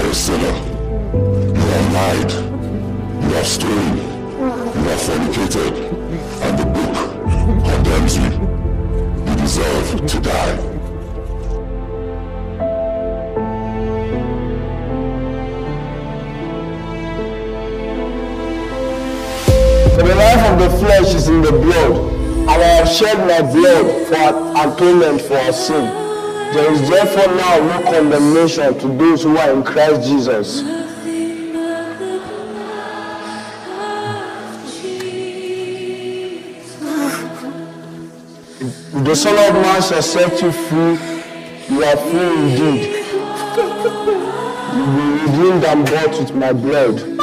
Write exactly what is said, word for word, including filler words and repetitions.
are a sinner. You have lied. You have stolen. You have fornicated. And the book condemns you. You deserve to die. For the life of the flesh is in the blood, and I have shed my blood for atonement for our sin. There is therefore now no condemnation to those who are in Christ Jesus. If the Son of Man shall set you free, you are free indeed. You will be redeemed and bought with my blood.